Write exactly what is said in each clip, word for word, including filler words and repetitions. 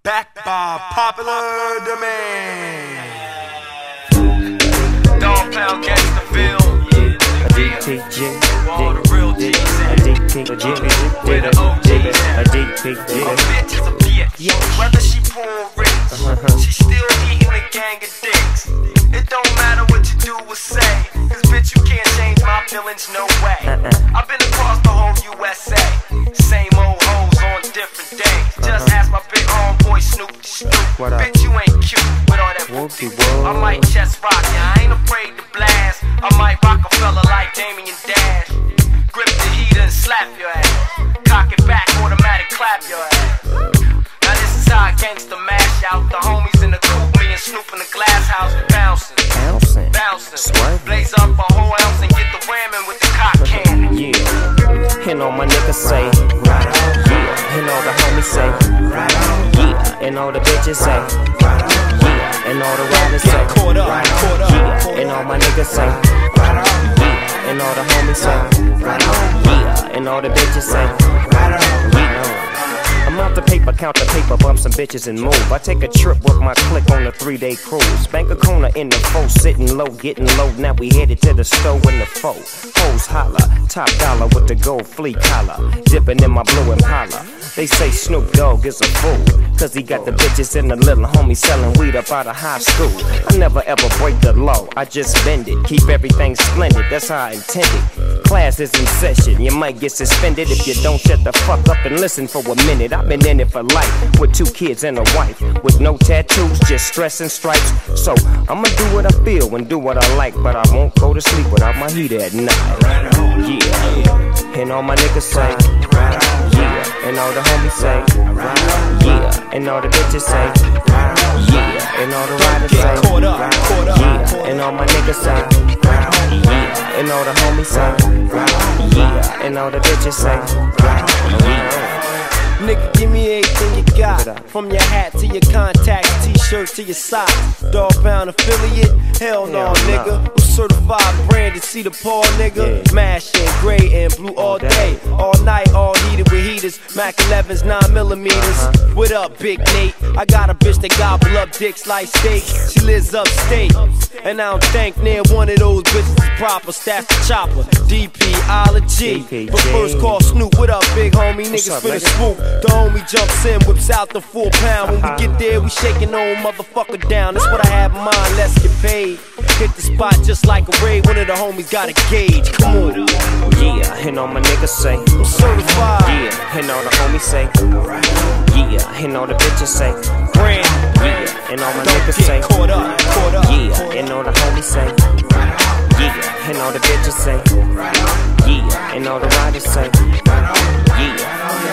Back by popular demand. Dog Pound Gangsterville. A D P G, all the real G's a D P G, where the O Gs a D P G. A bitch is a bitch. Whether she poor or rich, she still eating a gang of dicks. It don't matter what you do or say, cause bitch you can't change my feelings, no way. I've been across the whole U S A, same old hoes on different days. Just ask my big homeboy Snoop the Snoop. Bitch you ain't cute with all that whoopty whoop. I might chest rock ya, I ain't afraid to blast. I might rock a fella like Damien Dash. Grip the heater and slap your ass. Cock it back, automatic clap your ass. Now this is how a gangster mash out. The homies in the coupe, me and Snoop in the glass house, bouncing, Bouncing, bouncing, swerving. Blaze up a whole ounce and get the whamming with the cock cannon. Yeah, and all my niggas say, yeah, and all the homies say, yeah, and all the bitches say, yeah, and all the riders say, yeah, and all my niggas say, yeah, and all the homies say, yeah, and all the bitches say, yeah. I'm out the paper, count the paper, bump some bitches and move. I take a trip with my clique on a three-day cruise. Bank a corner in the foe, sitting low, getting low. Now we headed to the store in the foe. Hoes holla, top dollar with the gold flea collar, dipping in my blue Impala. They say Snoop Dogg is a fool, cause he got the bitches and the little homie selling weed up out of high school. I never ever break the law, I just bend it. Keep everything splendid, that's how I intended. Class is in session, you might get suspended if you don't shut the fuck up and listen for a minute. I've been in it for life, with two kids and a wife, with no tattoos, just stress and stripes. So I'ma do what I feel and do what I like, but I won't go to sleep without my heater at night. Yeah, and all my niggas say, yeah, and all the homies say, yeah, and all the bitches say, yeah, and all the riders say, yeah, and all my niggas say, yeah, and all the homies say, yeah, and all the bitches say, yeah. Nigga, give me everything you got, from your hat to your contacts, t-shirt to your socks. Dog Pound affiliate? Hell no, nigga. I'm certified branded, see the paw, nigga. Mashing gray and blue all day, all night, all heated with heaters. Mac elevens, nine millimeters. What up, Big Nate? I got a bitch that gobble up dicks like steak. She lives upstate, and I don't think near one of those bitches is proper. Staff the chopper, D P-ology. But first call Snoop, what up, big homie? Niggas finna swoop. The homie jumps in, whips out the full pound. When we get there, we shaking the old motherfucker down. That's what I have in mind, let's get paid. Hit the spot just like a raid, one of the homies got a gauge. Come on. Yeah, and all my niggas say, I'm certified. Yeah, and all the homies say, yeah, and all the bitches say, Brand. Yeah, and all my niggas say, caught up, caught up. Yeah, and all the homies say, yeah, and all the bitches say, yeah, and all the riders say, yeah.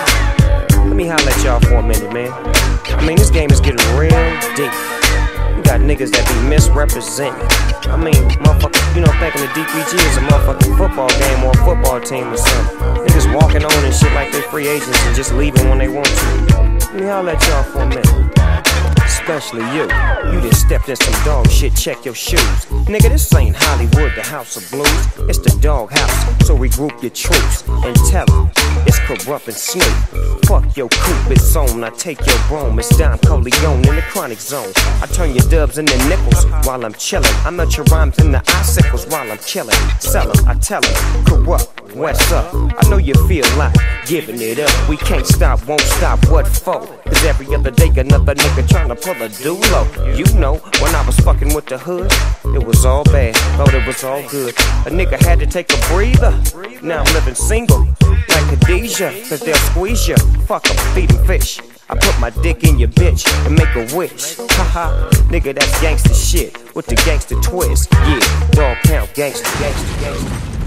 Let me holler at y'all for a minute, man. I mean, this game is getting real deep. You got niggas that be misrepresenting. I mean, motherfucker, you know, thinking the D P G is a motherfucking football game or a football team or something. Niggas walking on and shit like they free agents and just leaving when they want to. Let me holler at y'all for a minute. Especially you. You just stepped in some dog shit, check your shoes. Nigga, this ain't Hollywood, the house of blues. It's the dog house, so regroup your troops and tell them it's Corrupt and Snoop. Fuck your coupe, it's on, I take your brome. It's Don Corleone in the chronic zone. I turn your dubs into nickels while I'm chillin'. I melt your rhymes into icicles while I'm killin'. Sell 'em, I tell 'em, Corrupt, what's up? I know you feel like giving it up. We can't stop, won't stop, what for? Cause every other day another nigga tryna pull a dulo. You know, when I was fucking with the hood, it was all bad, thought it was all good. A nigga had to take a breather. Now I'm living single, like Khadijah, cause they'll squeeze ya. Fuck 'em, feed 'em fish. I put my dick in your bitch and make a wish. Haha, nigga, that's gangsta shit with the gangsta twist. Yeah, Dog Pound, gangsta, gangsta, gangsta.